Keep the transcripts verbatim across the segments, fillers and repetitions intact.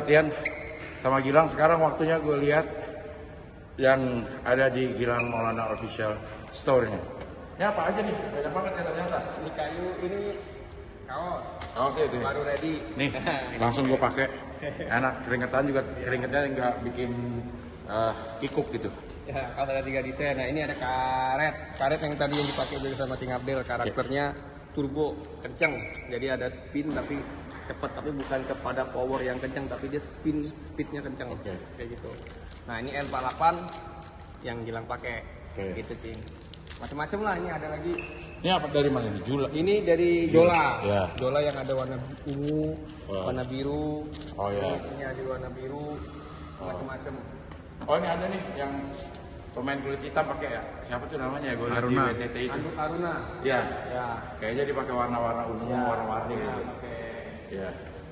latihan sama Gilang. Sekarang waktunya gue lihat yang ada di Gilang Maulana Official Store-nya. Ini apa aja nih? Banyak banget ya ternyata. Ini kayu, ini kaos. Kaos itu. Baru ready. Nih, langsung gue pakai. Enak, keringetan juga, keringetnya nggak bikin uh, kikuk gitu. Ya, kaos ada tiga desain. Nah, ini ada karet. Karet yang tadi yang dipakai dulu sama Cing Abdel. Karakternya turbo, kenceng. Jadi ada spin tapi cepat, tapi bukan kepada power yang kencang, tapi dia spin speednya kencang. Oke. Kayak gitu. Nah, ini L empat puluh delapan yang Gilang pakai. Oke. Gitu, Cing. Macam-macam lah, ini ada lagi. Ini apa dari mana nih? Jula. Ini dari Jola. Ya. Jola yang ada warna ungu, Wow. warna biru. Oh, ya. Ini ada warna biru. Macam-macam. Oh ini ada nih yang pemain kulit hitam pakai ya. Siapa tuh namanya ya? Gue lihat di Aruna. W T T itu. Anu- Aruna. Iya. Ya. Kayaknya dipakai warna-warna ungu, Ya, warna-warni ya, gitu. pakai. Iya.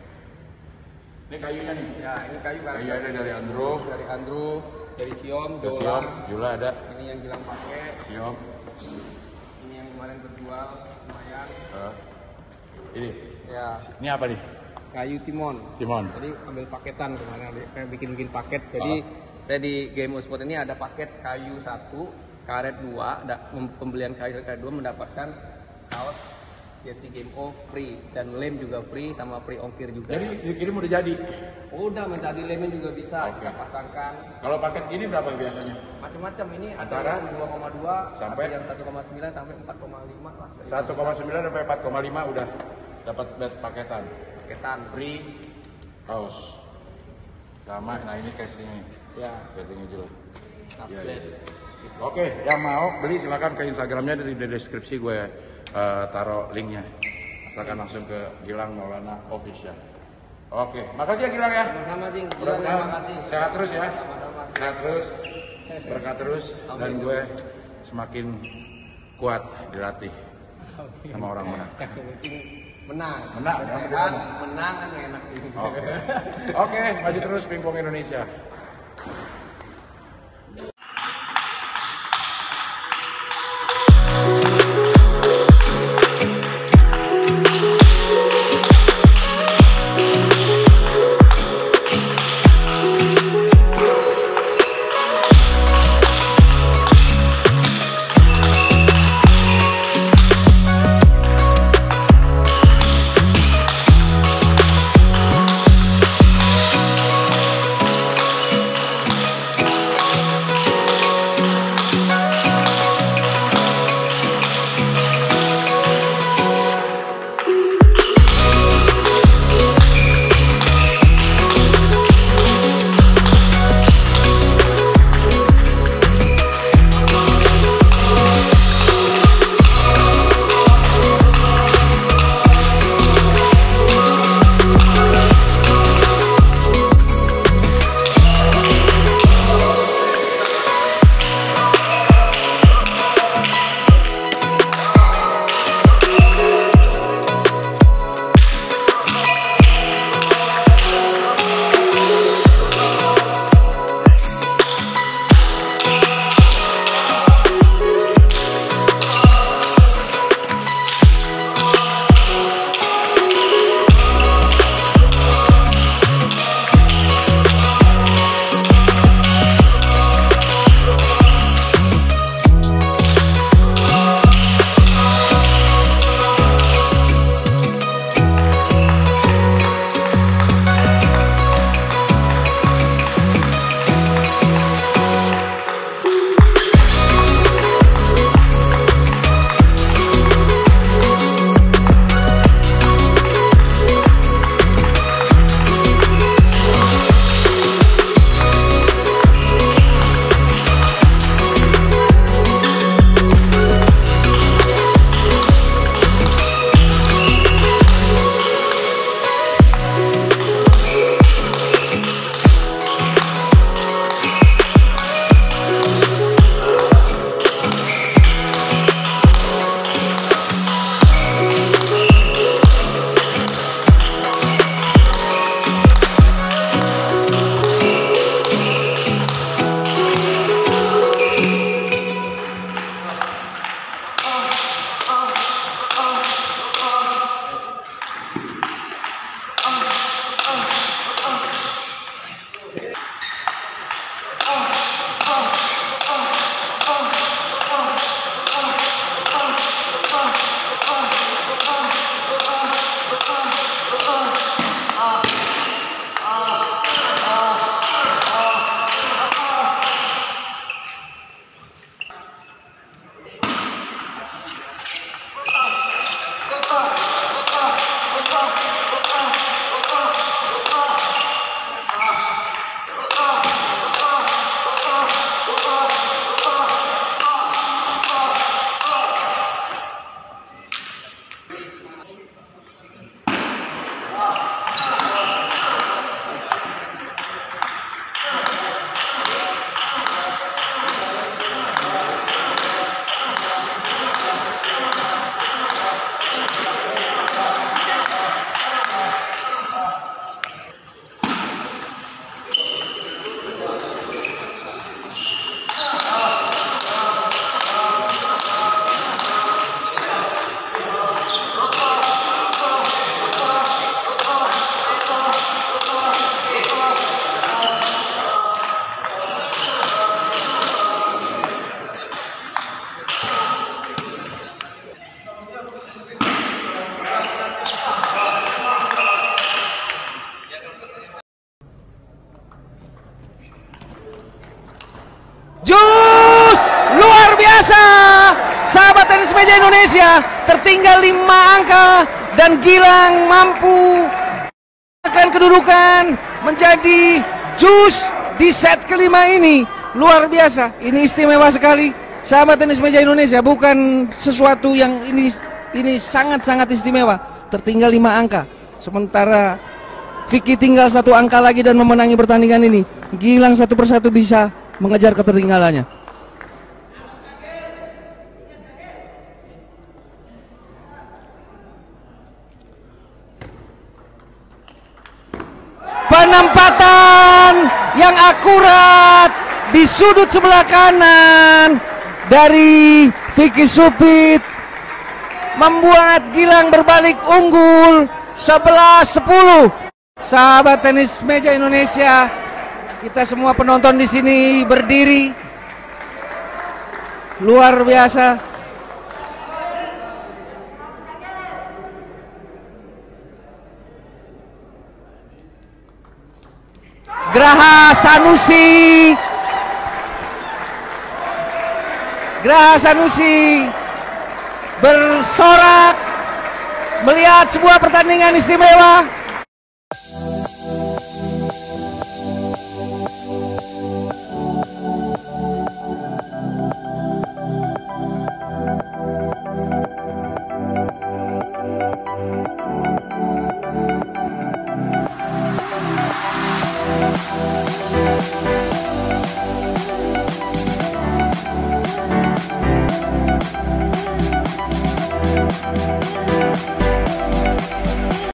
Ini kayunya nih. Ya, ini kayu kan. Kayu ada dari Andro, Dari Andrew, dari Siom, dari Jola. Siom, Jula ada. Ini yang Gilang pakai. Siom. Ini yang kemarin berjual lumayan. Uh, ini. Ya, Ini apa nih? kayu Timon. Timon. Jadi ambil paketan kemana? Saya bikin-bikin paket. Jadi saya di Game Sport ini ada paket kayu satu, karet dua, ada pembelian kayu karet dua mendapatkan kaos jersey Game O free dan lem juga free sama free ongkir juga. Jadi dikirim udah jadi. Udah minta di lemnya juga bisa Oke. kita pasangkan. Kalau paket gini berapa biasanya? Macam-macam ini Antara ada yang dua koma dua sampai? ada yang satu koma sembilan sampai empat koma lima lah. Dari satu koma sembilan sampai empat koma lima udah dapat bed paketan. paketan. Free kaos. Sama, nah ini casingnya. Ya, Casingnya jelas. Iya, upgrade. iya. Oke, yang mau beli silakan ke Instagramnya di, di deskripsi gue uh, taruh linknya. Silakan langsung ke Gilang Maulana Official. Oke, makasih ya Gilang ya. Sama-sama, Jing. Mudah-mudahan Terima kasih. sehat terus ya. Sama-sama. Sehat terus, berkat terus, dan gue semakin kuat dilatih sama orang menang. Yang penting menang. Menang, yang penting Sehat, menang. menang kan enak ini. Oke, oke, maju terus pingpong Indonesia. Meja Indonesia tertinggal lima angka dan Gilang mampu akan kedudukan menjadi jus di set kelima ini. Luar biasa, ini istimewa sekali sahabat tenis meja Indonesia, bukan sesuatu yang ini ini sangat-sangat istimewa. Tertinggal lima angka, sementara Vicky tinggal satu angka lagi dan memenangi pertandingan ini. Gilang satu persatu bisa mengejar ketertinggalannya. Penempatan yang akurat di sudut sebelah kanan dari Vicky Supit membuat Gilang berbalik unggul sebelas sepuluh. Sahabat tenis meja Indonesia, kita semua penonton di sini berdiri. Luar biasa. Graha Sanusi. Graha Sanusi bersorak melihat sebuah pertandingan istimewa.